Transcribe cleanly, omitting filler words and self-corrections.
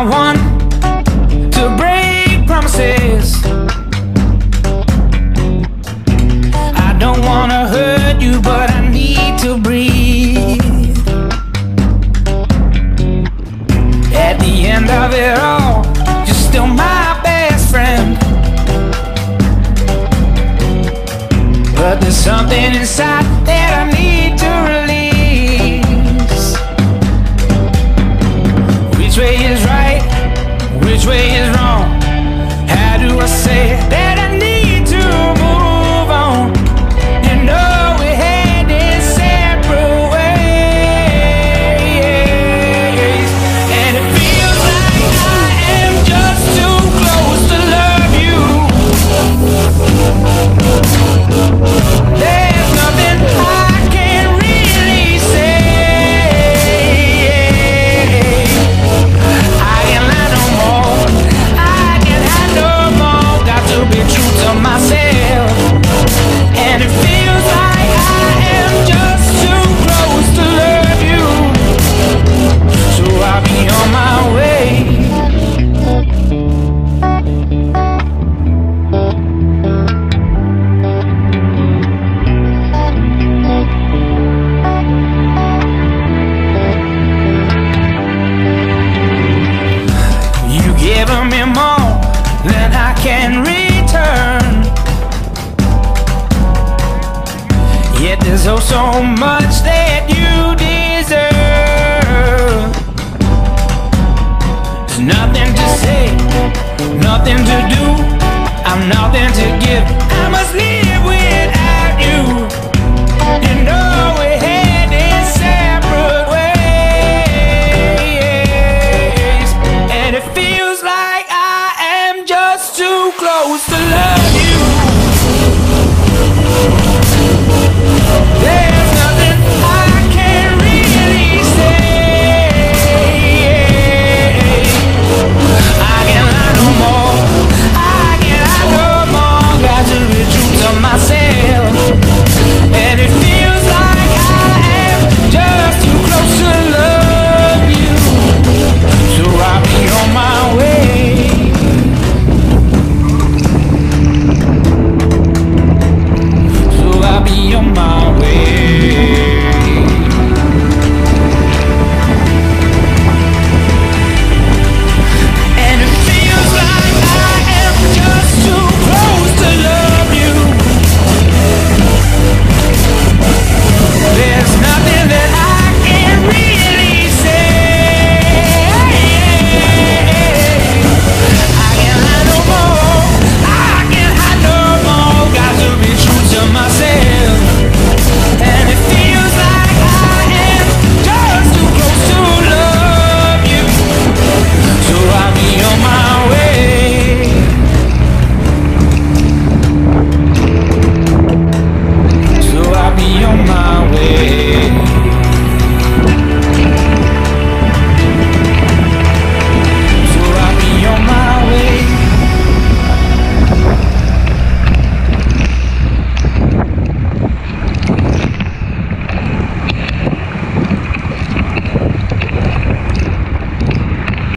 not one to break promises. I don't wanna hurt you, but I need to breathe. At the end of it all, you're still my best friend. But there's something inside that I need to release. Which way is right? Which way is wrong? How do I say that I need to move on? You know we headed separate ways, and it feels like I am just too close to love you. There's nothing I can really say. I can't lie no more. I can't hide no more. Got to be true to myself. And it feels like I am just too close to love you. So I'll be on my way. You giving me more than I can return. Yet there's oh so much that you deserve. There's nothing to say, nothing to do. I'm nothing to give. I must live without you. You know we're headed separate ways, and it feels like I am just too close to love.